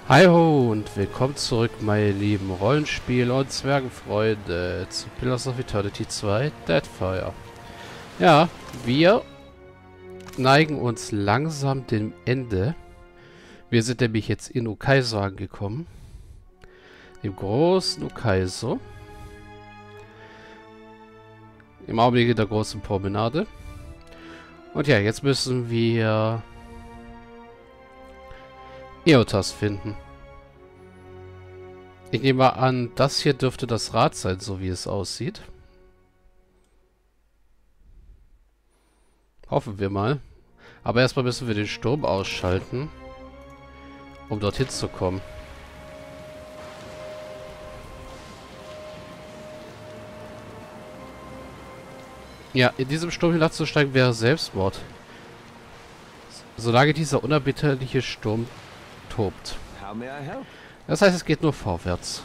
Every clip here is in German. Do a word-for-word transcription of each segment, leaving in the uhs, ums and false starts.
Hi ho und willkommen zurück, meine lieben Rollenspiel- und Zwergenfreunde, zu Pillars of Eternity zwei, Deadfire. Ja, wir neigen uns langsam dem Ende. Wir sind nämlich jetzt in Ukaiso angekommen. Im großen Ukaiso. Im Augenblick in der großen Promenade. Und ja, jetzt müssen wir Eotas finden. Ich nehme mal an, das hier dürfte das Rad sein, so wie es aussieht. Hoffen wir mal. Aber erstmal müssen wir den Sturm ausschalten, um dorthin zu kommen. Ja, in diesem Sturm hinabzusteigen wäre Selbstmord. Solange dieser unerbitterliche Sturm tobt. Das heißt, es geht nur vorwärts.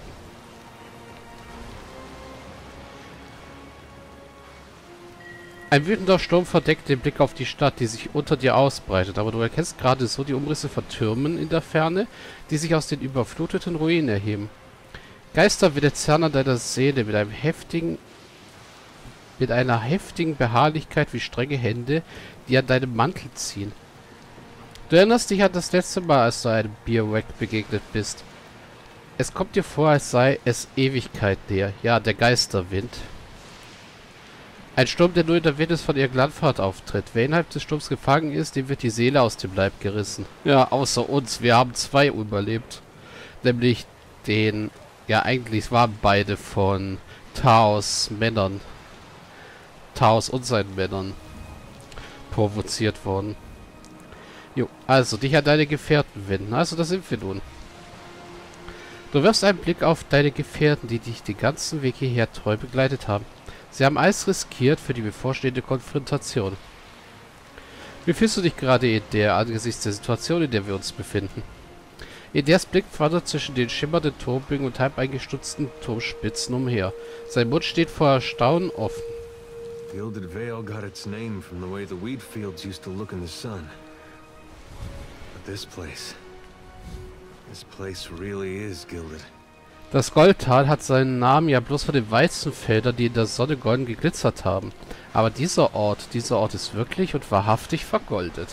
Ein wütender Sturm verdeckt den Blick auf die Stadt, die sich unter dir ausbreitet, aber du erkennst gerade so die Umrisse von Türmen in der Ferne, die sich aus den überfluteten Ruinen erheben. Geisterwinde zerren an deiner Seele mit einem heftigen, mit einer heftigen Beharrlichkeit wie strenge Hände, die an deinem Mantel ziehen. Du erinnerst dich an das letzte Mal, als du einem Bierwrack begegnet bist. Es kommt dir vor, als sei es Ewigkeit näher. Ja, der Geisterwind. Ein Sturm, der nur in der Wildnis von Irglandfahrt auftritt. Wer innerhalb des Sturms gefangen ist, dem wird die Seele aus dem Leib gerissen. Ja, außer uns. Wir haben zwei überlebt. Nämlich den... Ja, eigentlich waren beide von Taos Männern. Taos und seinen Männern provoziert worden. Jo, also dich an deine Gefährten wenden. Also das sind wir nun. Du wirfst einen Blick auf deine Gefährten, die dich den ganzen Weg hierher treu begleitet haben. Sie haben alles riskiert für die bevorstehende Konfrontation. Wie fühlst du dich gerade in der angesichts der Situation, in der wir uns befinden? Eders Blick wandert zwischen den schimmernden Turmbögen und halb eingestutzten Turmspitzen umher. Sein Mund steht vor Erstaunen offen. Gilded Vale got its name from the way the wheat fields used to look in the sun. But this place, this place really is gilded. Das Goldtal hat seinen Namen ja bloß von den Weizenfeldern, die in der Sonne golden geglitzert haben. Aber dieser Ort, dieser Ort ist wirklich und wahrhaftig vergoldet.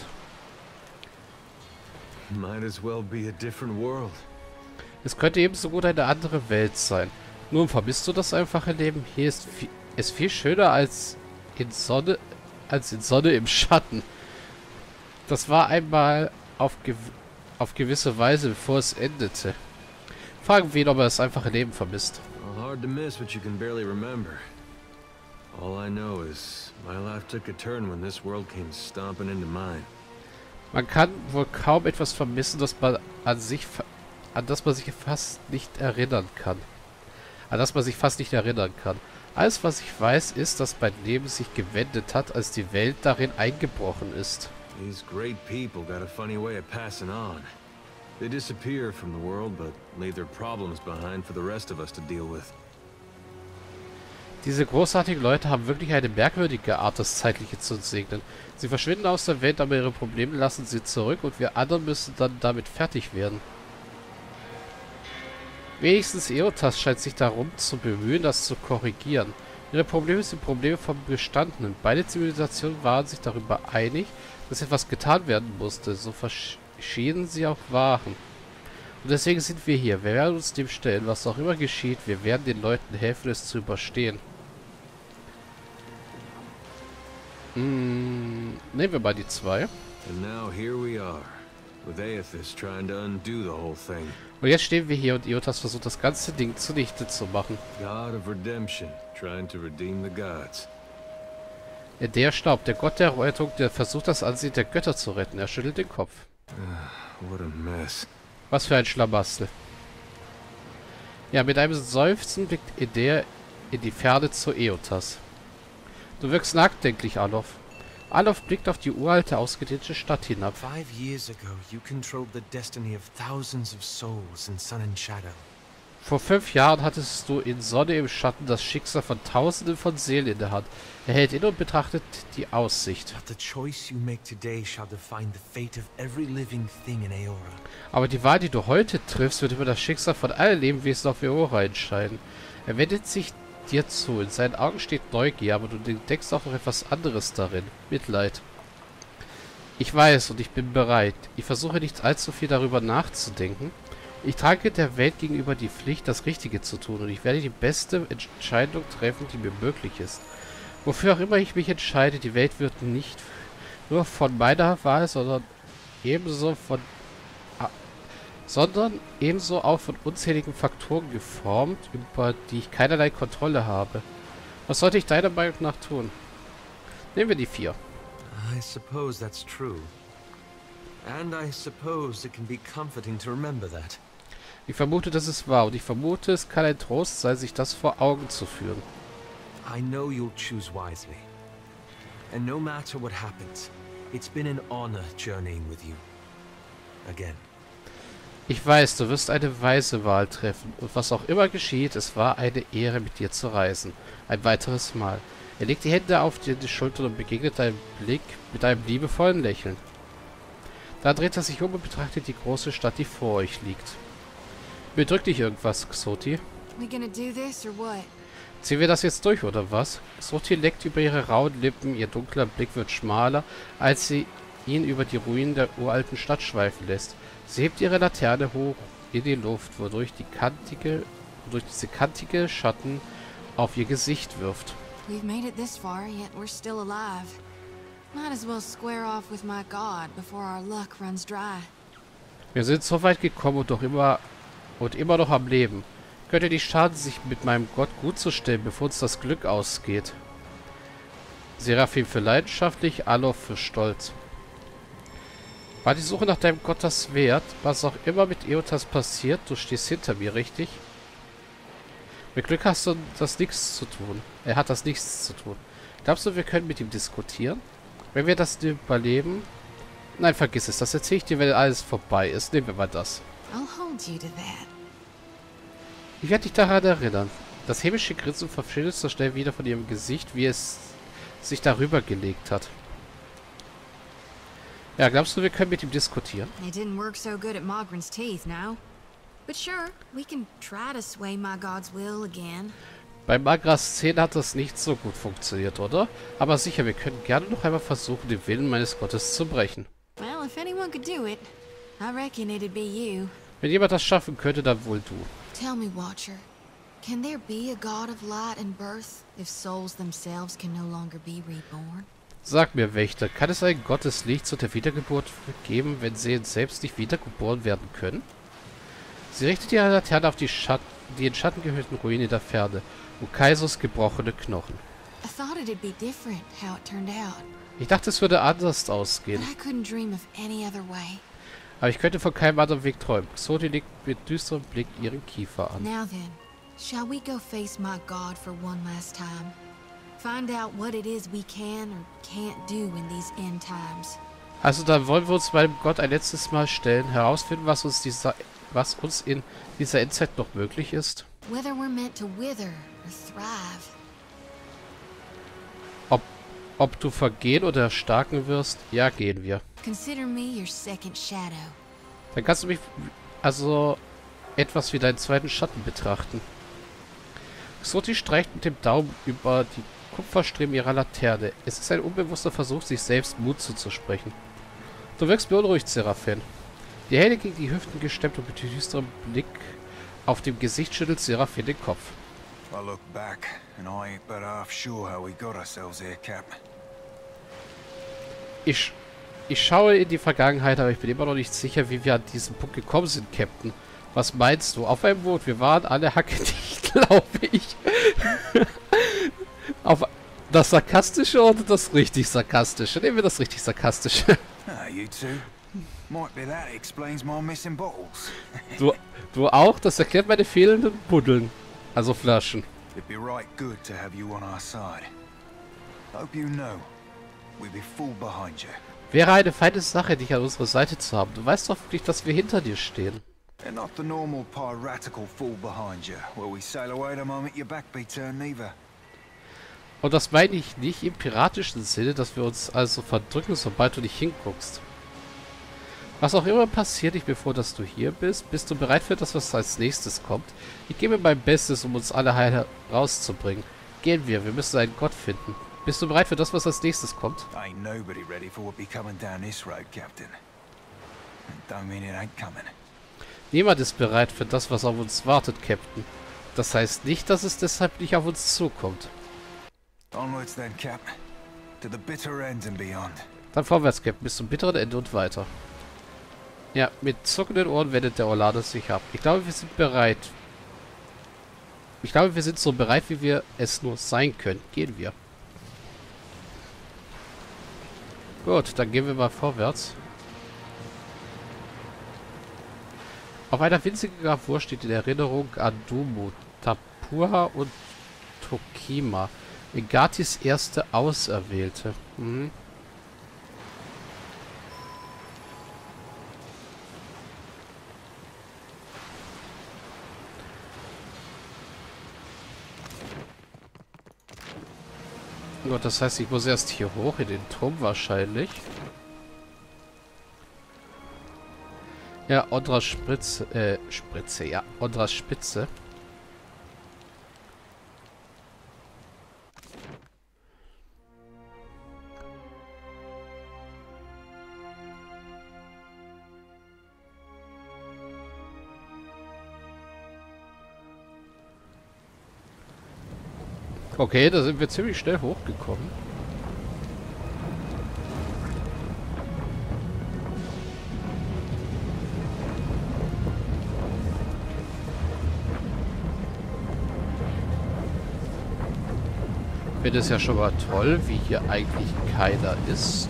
Might as well be a different world. Es könnte ebenso gut eine andere Welt sein. Nun vermisst du das einfache Leben? Hier ist viel, ist viel schöner als in Sonne, als in Sonne im Schatten. Das war einmal auf, gew auf gewisse Weise, bevor es endete. Fragen wir ihn, ob er das einfache Leben vermisst. Well, hard to miss what you can barely remember. All I know is my life took a turn when this world came stomping into mine. Man kann wohl kaum etwas vermissen, das man an sich, an das man sich fast nicht erinnern kann. An das man sich fast nicht erinnern kann. Alles, was ich weiß, ist, dass mein Leben sich gewendet hat, als die Welt darin eingebrochen ist. These great people got a funny way of passing on. They disappear from the world, but leave their problems behind for the rest of us to deal with. Diese großartigen Leute haben wirklich eine merkwürdige Art, das Zeitliche zu segnen. Sie verschwinden aus der Welt, aber ihre Probleme lassen sie zurück und wir anderen müssen dann damit fertig werden. Wenigstens Eotas scheint sich darum zu bemühen, das zu korrigieren. Ihre Probleme sind Probleme vom Bestandenen. Beide Zivilisationen waren sich darüber einig, dass etwas getan werden musste, so verschieden sie auch waren. Und deswegen sind wir hier. Wir werden uns dem stellen, was auch immer geschieht. Wir werden den Leuten helfen, es zu überstehen. Hm, nehmen wir mal die zwei. And now here we are, with Aethys trying to undo the whole thing. Und jetzt stehen wir hier und Eotas versucht, das ganze Ding zunichte zu machen. God of Redemption, trying to redeem the gods. Der Staub, der Gott der Rettung, der versucht, das Ansehen der Götter zu retten. Er schüttelt den Kopf. What a mess. Was für ein Schlamassel. Ja, mit einem Seufzen blickt Eder in die Ferne zu Eotas. Du wirkst nachdenklich, Alof. Alof blickt auf die uralte, ausgedehnte Stadt hinab. Five years ago, you controlled the destiny of thousands of souls in Sun and Shadow. Vor fünf Jahren hattest du in Sonne im Schatten das Schicksal von Tausenden von Seelen in der Hand. Er hält inne und betrachtet die Aussicht. But the choice you make today shall define the fate of every living thing in Eora. Aber die Wahl, die du heute triffst, wird über das Schicksal von allen Lebewesen auf Eora entscheiden. Er wendet sich dir zu. In seinen Augen steht Neugier, aber du entdeckst auch noch etwas anderes darin. Mitleid. Ich weiß und ich bin bereit. Ich versuche nicht allzu viel darüber nachzudenken. Ich trage der Welt gegenüber die Pflicht, das Richtige zu tun, und ich werde die beste Entscheidung treffen, die mir möglich ist. Wofür auch immer ich mich entscheide, die Welt wird nicht nur von meiner Wahl, sondern ebenso von sondern ebenso auch von unzähligen Faktoren geformt, über die ich keinerlei Kontrolle habe. Was sollte ich deiner Meinung nach tun? Nehmen wir die vier. I suppose that's true. And I suppose it can be comforting to remember that. Ich vermute, dass es wahr, und ich vermute, es kann ein Trost sein, sich das vor Augen zu führen. I know you'll choose wisely. And no matter what happens, it's been an honor journeying with you. Again. Ich weiß, du wirst eine weise Wahl treffen, und was auch immer geschieht, es war eine Ehre, mit dir zu reisen. Ein weiteres Mal. Er legt die Hände auf dir die Schultern und begegnet deinem Blick mit einem liebevollen Lächeln. Dann dreht er sich um und betrachtet die große Stadt, die vor euch liegt. Bedrückt dich irgendwas, Xoti? Ziehen wir das jetzt durch, oder was? Xoti leckt über ihre rauen Lippen, ihr dunkler Blick wird schmaler, als sie ihn über die Ruinen der uralten Stadt schweifen lässt. Sie hebt ihre Laterne hoch in die Luft, wodurch die kantige, wodurch diese kantige Schatten auf ihr Gesicht wirft. We've made it this far, yet we're still alive. Might as well square off with my god before our luck runs dry. Wir sind so weit gekommen und doch immer und immer noch am Leben. Könnte nicht schaden, sich mit meinem Gott gut zu stellen, bevor uns das Glück ausgeht. Seraphim für leidenschaftlich, Alof für stolz. War die Suche nach deinem Gott das wert? Was auch immer mit Eotas passiert, du stehst hinter mir, richtig? Mit Glück hast du das nichts zu tun. Er hat das nichts zu tun. Glaubst du, wir können mit ihm diskutieren? Wenn wir das überleben... Nein, vergiss es. Das erzähle ich dir, wenn alles vorbei ist. Nehmen wir mal das. Ich werde dich daran erinnern. Das hämische Grinsen verschwindet so schnell wieder von ihrem Gesicht, wie es sich darüber gelegt hat. Ja, glaubst du, wir können mit ihm diskutieren? It didn't work so good at Mogren's teeth, now. But sure, we can try to sway my god's will again. Bei Magras Szene hat das nicht so gut funktioniert, oder? Aber sicher, wir können gerne noch einmal versuchen, den Willen meines Gottes zu brechen. Well, if anyone could do it, I reckon it'd be you. Wenn jemand das schaffen könnte, dann wohl du. Tell me, Watcher, can there be a god of light and birth if souls themselves can no longer be reborn? Sag mir, Wächter, kann es einen Gott des Lichts und der Wiedergeburt geben, wenn Seelen selbst nicht wiedergeboren werden können? Sie richtet ihre Laterne auf die, Schatten, die in Schatten gehüllten Ruinen der Ferne und Kaisos gebrochene Knochen. I thought it'd be different how it turned out. Ich dachte, es würde anders ausgehen. But I couldn't dream of any other way. Aber ich könnte von keinem anderen Weg träumen. Xoti legt mit düsterem Blick ihren Kiefer an. Now then, shall we go face my God for one last time? Find out what it is we can or can't do in these end times. Also dann wollen wir uns meinem Gott ein letztes Mal stellen, herausfinden, was uns dieser, was uns in dieser Endzeit noch möglich ist. Whether we're meant to wither or thrive. Ob, ob du vergehen oder erstarken wirst, ja, gehen wir. Consider me your second shadow. Dann kannst du mich also etwas wie deinen zweiten Schatten betrachten. Xoti streicht mit dem Daumen über die Kupferstreben ihrer Laterne. Es ist ein unbewusster Versuch, sich selbst Mut zuzusprechen. Du wirkst beunruhigt, Seraphim. Die Hände gegen die Hüften gestemmt und mit düsterem Blick auf dem Gesicht schüttelt Seraphim den Kopf. I look back and I ain't but half sure how we got ourselves here, Cap. Ich, ich schaue in die Vergangenheit, aber ich bin immer noch nicht sicher, wie wir an diesen Punkt gekommen sind, Captain. Was meinst du? Auf einem Boot. Wir waren alle hackedicht, glaube ich. Auf das Sarkastische oder das richtig Sarkastische? Nehmen wir das richtig Sarkastische. Ah, you two. Might be that explains my missing bottles. Du, du auch? Das erklärt meine fehlenden Buddeln. Also Flaschen. It'd be right good to have you on our side. Hope you know, we'll be full behind you. Wäre eine feine Sache, dich an unserer Seite zu haben. Du weißt doch wirklich, dass wir hinter dir stehen. They're not the normal piratical fool behind you, where we sail away the moment your back be turned neither. Und das meine ich nicht im piratischen Sinne, dass wir uns also verdrücken, sobald du nicht hinguckst. Was auch immer passiert, ich bin froh, dass du hier bist. Bist du bereit für das, was als nächstes kommt? Ich gebe mein Bestes, um uns alle heil herauszubringen. Gehen wir, wir müssen einen Gott finden. Bist du bereit für das, was als nächstes kommt? Ain't nobody ready for what be coming down this road, Captain. Don't mean it ain't coming. Niemand ist bereit für das, was auf uns wartet, Captain. Das heißt nicht, dass es deshalb nicht auf uns zukommt. Onwards then, Cap. To the bitter end and beyond. Dann vorwärts, Captain, bis zum bitteren Ende und weiter. Ja, mit zuckenden Ohren wendet der Orlando sich ab. Ich glaube, wir sind bereit. Ich glaube, wir sind so bereit, wie wir es nur sein können. Gehen wir. Gut, dann gehen wir mal vorwärts. Auf einer winzigen Gravur steht in Erinnerung an Dumu, Tapua und Tokima. Megatis erste Auserwählte. Mhm. Gut, das heißt, ich muss erst hier hoch in den Turm wahrscheinlich. Ja, Ondras Spritze, äh, Spritze, ja, Ondras Spitze. Okay, da sind wir ziemlich schnell hochgekommen. Ich finde es ja schon mal toll, wie hier eigentlich keiner ist.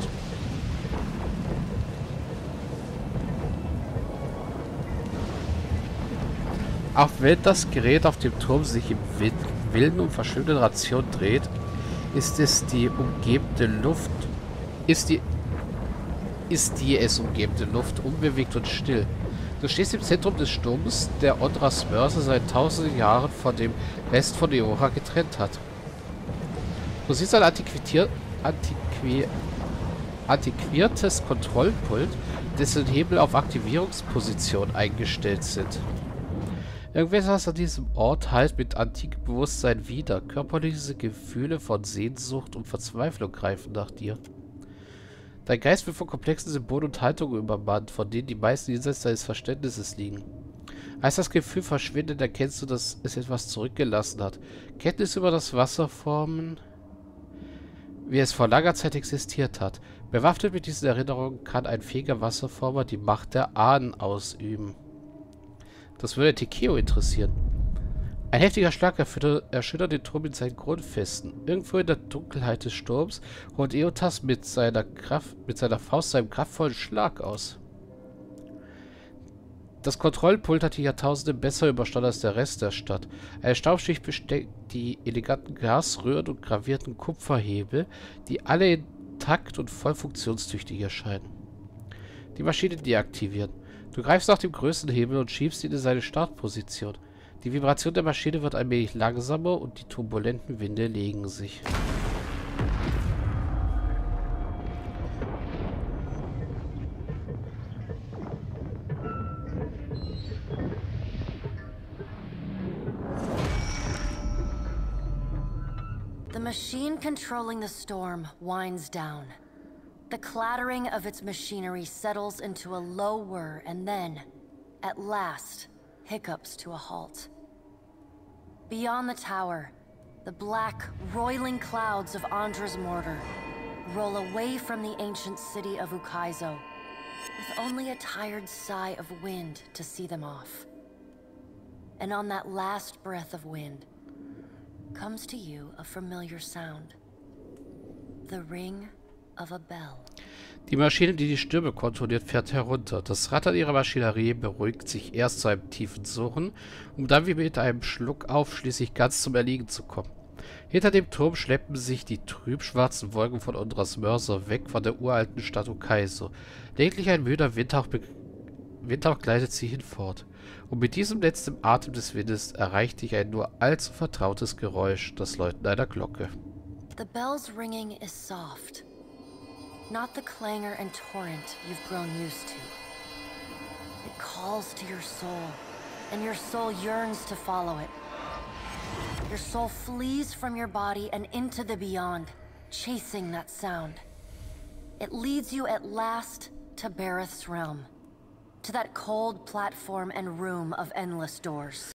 Auch wenn das Gerät auf dem Turm sich im Wind wilden und verschwimmenden Ration dreht, ist es die umgebende Luft, ist die, ist die es umgebende Luft unbewegt und still. Du stehst im Zentrum des Sturms, der Ondras Mörser seit tausenden Jahren von dem Rest von Eora getrennt hat. Du siehst ein antiquier, antiqui, antiquiertes Kontrollpult, dessen Hebel auf Aktivierungsposition eingestellt sind. Irgendwas an diesem Ort halt mit antikem Bewusstsein wieder. Körperliche Gefühle von Sehnsucht und Verzweiflung greifen nach dir. Dein Geist wird von komplexen Symbolen und Haltungen übermannt, von denen die meisten jenseits deines Verständnisses liegen. Als das Gefühl verschwindet, erkennst du, dass es etwas zurückgelassen hat. Kenntnis über das Wasserformen, wie es vor langer Zeit existiert hat. Bewaffnet mit diesen Erinnerungen kann ein fähiger Wasserformer die Macht der Ahnen ausüben. Das würde Tikeo interessieren. Ein heftiger Schlag erschüttert den Turm in seinen Grundfesten. Irgendwo in der Dunkelheit des Sturms holt Eotas mit seiner Kraft, mit seiner Faust seinen kraftvollen Schlag aus. Das Kontrollpult hat die Jahrtausende besser überstanden als der Rest der Stadt. Eine Staubschicht besteckt die eleganten Glasröhren und gravierten Kupferhebel, die alle intakt und voll funktionstüchtig erscheinen. Die Maschine deaktivieren. Du greifst nach dem größten Hebel und schiebst ihn in seine Startposition. Die Vibration der Maschine wird allmählich langsamer und die turbulenten Winde legen sich. The machine controlling the storm winds down. The clattering of its machinery settles into a low whir and then, at last, hiccups to a halt. Beyond the tower, the black, roiling clouds of Andra's mortar roll away from the ancient city of Ukaizo, with only a tired sigh of wind to see them off. And on that last breath of wind, comes to you a familiar sound. The ring of a bell. Die Maschine, die die Stürme kontrolliert, fährt herunter. Das Rattern ihrer Maschinerie beruhigt sich erst zu einem tiefen Surren, um dann wie mit einem Schluck auf schließlich ganz zum Erliegen zu kommen. Hinter dem Turm schleppen sich die trübschwarzen Wolken von Ondras Mörser weg von der uralten Stadt Ukaizo. Lediglich ein müder Windhauch Windhauch gleitet sie hinfort. Und mit diesem letzten Atem des Windes erreicht dich ein nur allzu vertrautes Geräusch, das Läuten einer Glocke. The bell's ringing is soft. Not the clangor and torrent you've grown used to. It calls to your soul, and your soul yearns to follow it. Your soul flees from your body and into the beyond, chasing that sound. It leads you at last to Bareth's realm, to that cold platform and room of endless doors.